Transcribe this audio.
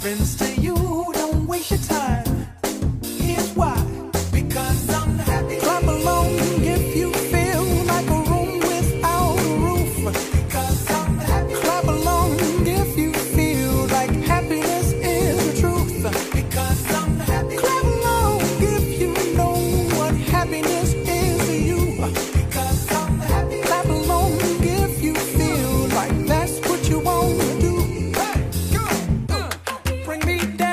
happens to you, don't waste your time. Here's why. Because I'm happy. Clap along if you feel like a room without a roof. Because I'm happy. Clap along if you feel like happiness is the truth. Because I'm happy. Clap along if you know what happiness is to you. Because I'm happy. Clap along if you feel like that's what you want to do. Hey, go, bring me down.